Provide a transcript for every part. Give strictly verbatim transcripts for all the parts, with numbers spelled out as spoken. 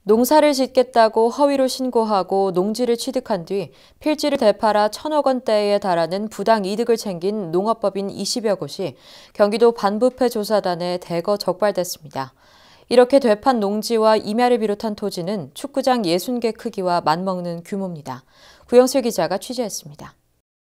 농사를 짓겠다고 허위로 신고하고 농지를 취득한 뒤 필지를 되팔아 천억 원대에 달하는 부당 이득을 챙긴 농업법인 이십여 곳이 경기도 반부패 조사단에 대거 적발됐습니다. 이렇게 되판 농지와 임야를 비롯한 토지는 축구장 예순 개 크기와 맞먹는 규모입니다. 구영슬 기자가 취재했습니다.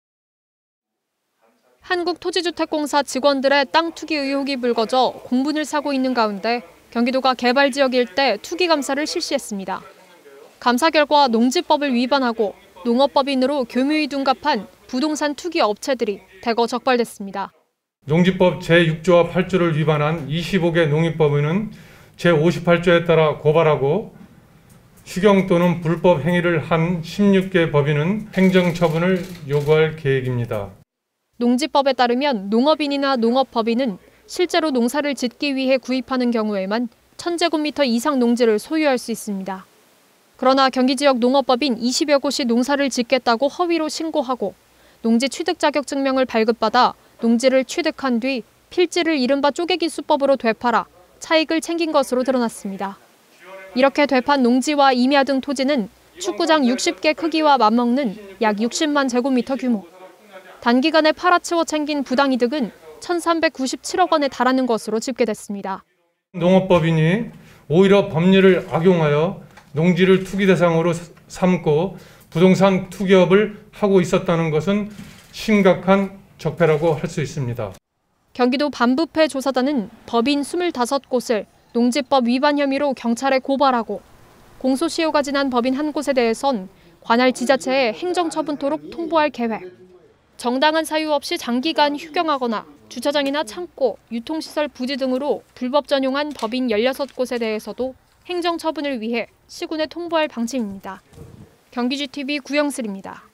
한국토지주택공사 직원들의 땅 투기 의혹이 불거져 공분을 사고 있는 가운데 경기도가 개발지역 일대 투기 감사를 실시했습니다. 감사 결과 농지법을 위반하고 농업법인으로 교묘히 둔갑한 부동산 투기 업체들이 대거 적발됐습니다. 농지법 제육 조와 팔 조를 위반한 이십오 개 농입법인은 제오십팔 조에 따라 고발하고 추경 또는 불법 행위를 한 십육 개 법인은 행정처분을 요구할 계획입니다. 농지법에 따르면 농업인이나 농업법인은 실제로 농사를 짓기 위해 구입하는 경우에만 천 제곱미터 이상 농지를 소유할 수 있습니다. 그러나 경기 지역 농업법인 이십여 곳이 농사를 짓겠다고 허위로 신고하고 농지 취득 자격 증명을 발급받아 농지를 취득한 뒤 필지를 이른바 쪼개기 수법으로 되팔아 차익을 챙긴 것으로 드러났습니다. 이렇게 되판 농지와 임야 등 토지는 축구장 육십 개 크기와 맞먹는 약 육십만 제곱미터 규모. 단기간에 팔아치워 챙긴 부당이득은 천삼백구십칠억 원에 달하는 것으로 집계됐습니다. 농업법인이 오히려 법률을 악용하여 농지를 투기 대상으로 삼고 부동산 투기업을 하고 있었다는 것은 심각한 적폐라고 할 수 있습니다. 경기도 반부패 조사단은 법인 이십오 곳을 농지법 위반 혐의로 경찰에 고발하고 공소시효가 지난 법인 한 곳에 대해선 관할 지자체에 행정처분토록 통보할 계획. 정당한 사유 없이 장기간 휴경하거나 주차장이나 창고, 유통시설 부지 등으로 불법 전용한 법인 열여섯 곳에 대해서도 행정처분을 위해 시군에 통보할 방침입니다. 경기지티비 구영슬입니다.